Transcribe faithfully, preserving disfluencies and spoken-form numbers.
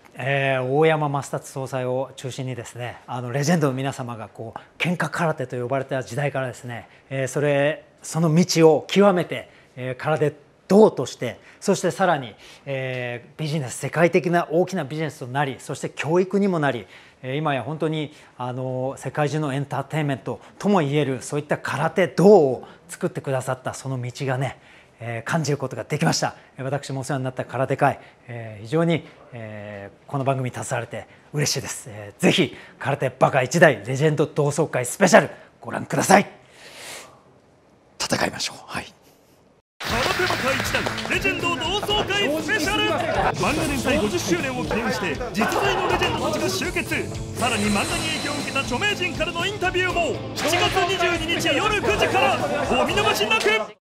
えー、大山増達総裁を中心にですね、あのレジェンドの皆様がこう喧嘩空手と呼ばれた時代からですね、えー、それその道を極めて、えー、空手道として、そしてさらに、えー、ビジネス、世界的な大きなビジネスとなり、そして教育にもなり、えー、今や本当にあの世界中のエンターテインメントともいえるそういった空手道を作ってくださったその道がね、えー、感じることができました。私もお世話になった空手界、えー、非常に、えー、この番組に携われて嬉しいです。えー、ぜひ空手バカ一代レジェンド同窓会スペシャルご覧ください。戦いましょう。はい。 空手バカ一代レジェンド同窓会スペシャル。漫画連載ごじゅっしゅうねんを記念して実在のレジェンドたちが集結。さらに漫画に影響を受けた著名人からのインタビューもしちがつにじゅうににちよるくじからお見逃しなく。